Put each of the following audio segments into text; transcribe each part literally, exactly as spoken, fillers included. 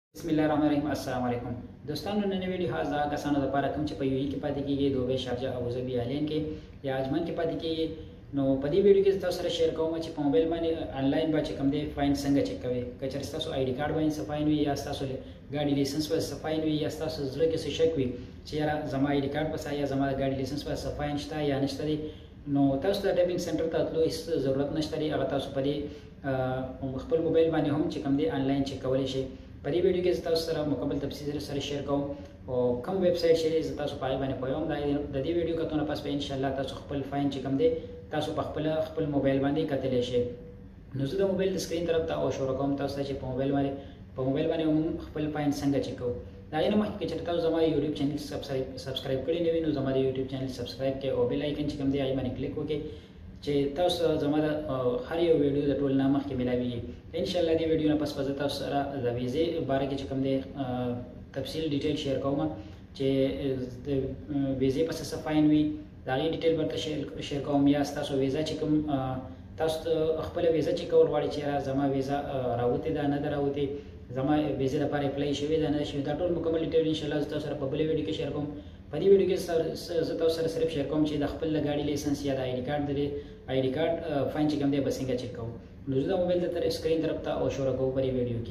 बिस्मिल्लाहिर्रहमानिर्रहीम अस्सलाम वालेकुम दोस्तों नन्हे वीडियो हाज़ दा कसानो द पारा कम च पई की पाती की दुबई शारजा अबू धाबी आलियन के या आजमान के पाती की नो पदी वीडियो के तस्वीर शेयर करूँ मैं च मोबाइल में ऑनलाइन बाचे कम दे फाइन संग चेक करे कचर स्तासो आईडी कार्ड वाइन सफाइन हुई या स्तासो गाड़ी लाइसेंस पर सफाइन हुई या स्तासो जरे के से शक हुई चेहरा जमा आईडी कार्ड पर या जमा गाड़ी लाइसेंस पर सफाइन शता या नशतरी नो तासो द टाइपिंग सेंटर ता तलो इस जरूरत नशतरी अगर तासो पदी खपल मोबाइल बाने हम च कम दे ऑनलाइन चेक कवले शे पदी वीडियो के तासो सरा मुकम्मल तफसील सर शेयर करूँ और कम वेबसाइट शे तासो पाए बाने पयोम दा दी वीडियो का तो पास पे इंशाल्लाह तासो खपल फाइन च कम दे तासो खपल खपल मोबाइल बाने कतले शे नुज़ द मोबाइल स्क्रीन तरफ ता ओ शो रकम तासो च मोबाइल बाने په موبایل باندې هم خپل فاین څنګه چیک کوو دا نه مخکې چې تاسو زما یوټیوب چینل سبسکرایب سبسکرایب کړی نه وي نو زما یوټیوب چینل سبسکرایب کړئ او بیل آیکن چې کوم دی هغه باندې کلیک وکړئ چې تاسو زما د هر یو ویډیو د ټول نه مخکې ملاوي ان شاء الله دې ویډیو نه پس پس تاسو سره د ویزې باره کې چې کوم دی تفصیل ډیټیل شیر کوم چې د ویزې پس څه فاین وي دا غي ډیټیل ورته شیر کوم یا تاسو ویزا چې کوم تاسو خپل ویزا چې کول غواړئ چې زما ویزا راوته دا نه دراوته زما ویزه لپاره اپلای شوی دا نه شوی دا ټول مکمل ډیټیل ان شاء الله تاسو سره په بل ویډیو کې شیر کوم په دې ویډیو کې زه تاسو سره صرف شیر کوم چې د خپل ګاډي لایسنس یا د آی ډی کارت د آی ډی کارت فاین چې کوم دی بس څنګه چیک کوم نو زه د موبایل د تر سکرین طرف ته او شور کوم په دې ویډیو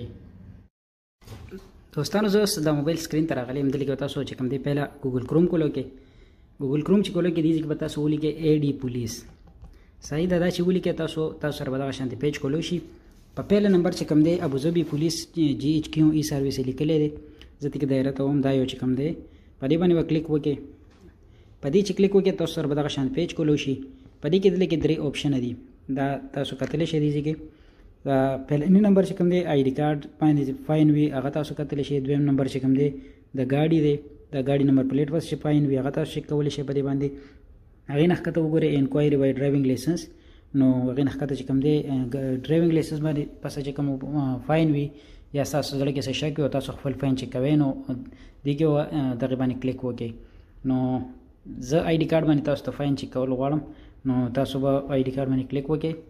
کې دوستانو زه د موبایل سکرین ته راغلی یم دلته تاسو چې کوم دی पहिला ګوګل کروم کولو کې ګوګل کروم چې کولو کې دي چې تاسو ولیکئ ای ډی پولیس صحیح دا چې ولیکئ تاسو تاسو سره به دغه شانتي پیج کولو شي په پیل نمبر چې کوم دی ابو ظبي پولیس جی ایچ کیو ای سرویس لیکلی دی زه تیک دایره ته وم دا یو چې کوم دی په دې باندې به کلیک وکړئ په دې چې کلیک وکړئ تاسو سره به دغه شان پیج کولو شي په دې کې دلته کې درې اوپشن دي دا تاسو کتلی شئ دي کې دا پهلنی نمبر چې کوم دی آی ډي کارت باندې فاین وي هغه تاسو کتلی شئ دویم نمبر چې کوم دی د گاډي دی د گاډي نمبر پلیټ پر چې فاین وي هغه تاسو چیک کولی شئ په دې باندې هغې نه ښکته وګورئ انکوایري وای ډرایوینګ لایسنس نو هغې نه ښکته چې کوم دی ډرایوینګ لایسنس باندې پسه چې کوم فاین وي یا ستاسو زړه کې څه شک وي او تاسو خپل فاین چیک کوئ نو دې کې دغې باندې کلیک وکړئ نو زه آی ډي کارت باندې تاسو ته فاین چیک کول غواړم نو تاسو به آی ډي کارت باندې کلیک وکړئ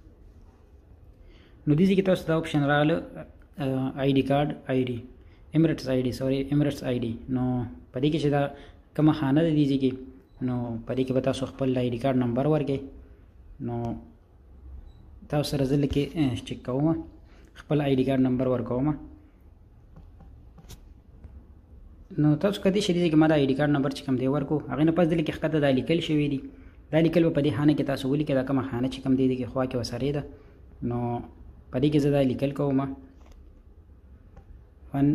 نو دې کې تاسو دا اپشن راغله آی ډي کارت آی ډي ایمریټس آی ډي سوري ایمریټس آی ډي نو په دې کې چې دا کومه خانه ده دې کې نو په دې کې به تاسو خپل آی ډي کارت نمبر ورکړئ نو تاسو سره زه لکه چیک کوم خپل آی ډي کارت نمبر ورکوم نو تاسو کدی شې چې ما د آی ډي کارت نمبر چې کوم دی ورکو هغې نه پس دلته کې ښکته دا لیکل شوي دي دا لیکل به په دې خانه کې تاسو ولیکئ دا کومه خانه چې کوم دی دې کې خوا کې ورسرې ده نو په دې کې زه دا لیکل کوم ون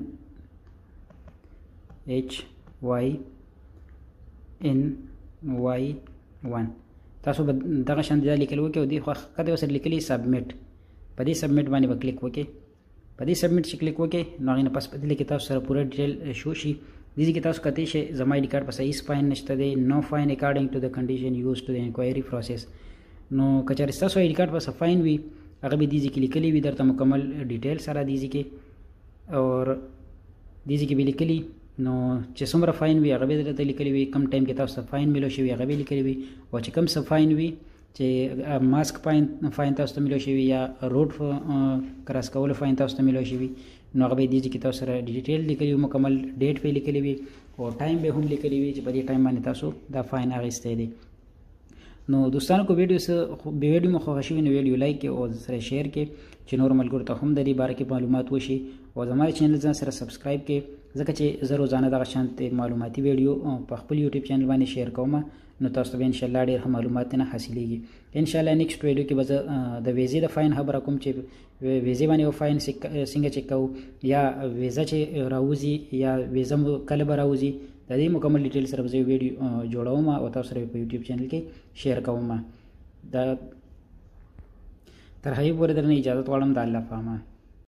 ایچ وای ان وای ون تاسو به دغه شان دا لیکل وکړئ او دې خوا ښکته ورسره لیکلي سبمیټ په دې سبمیټ باندې به کلیک وکړئ په دې سبمیټ چې کلیک وکړئ نو هغې نه پس په دې کې تاسو سره پوره ډیټیل شو شي دې کې تاسو کتلی شئ زما آی ډي کارت په صحیح فاین نشته دی نو فاین اکارډنګ ټو د کنډیشن یوز ټو د انکوایري پروسیس نو که چېرې ستاسو آی ډي کارت په فاین وي هغه به دې کې لیکلي وي درته مکمل ډیټیل سره دې کې اور دې کې به لیکلي نو چې څومره فاین وي هغه به درته لیکلي وي کم ټایم کې تاسو ته فاین میلو شوي هغه به لیکلي وي او چې کم څه فاین وي چې ماسک فاین فاین تاسو ته میلو شوي یا روډ کراس کولو فاین تاسو ته میلو شوي نو هغه به دې کې تاسو سره ډیټیل لیکلي وي مکمل ډیټ به لیکلي وي او ټایم به هم لیکلي وي چې په دې ټایم باندې تاسو دا فاین اخیستی دی نو دوستانو کو ویډیو سره به ویډیو مو خوښ شوي نو ویډیو لایک کړئ او سره شیر کړئ چې نور ملګرو ته هم د دې باره کې معلومات وشي او زما چینل ځان سره سبسکرایب کړئ ځکه چې زه روزانه دغه شانتې معلوماتي ویډیو په خپل یوټیوب چینل باندې شیر کوم نو تاسو ته به انشاءالله ډېر ښه معلومات نه حاصلېږي انشاءالله نیکسټ ویډیو کې به زه د ویزې د فاین خبره کوم چې ویزې باندې فاین څنګه چیک کوو یا ویزه چې راوځي یا ویزه مو کله به راوځي د دې مکمل ډیټیل سره به زه ویډیو جوړوم او تاسو سره په یوټیوب چینل کې شیر کوم دا تر هغې پورې درنه اجازت غواړم د الله په امان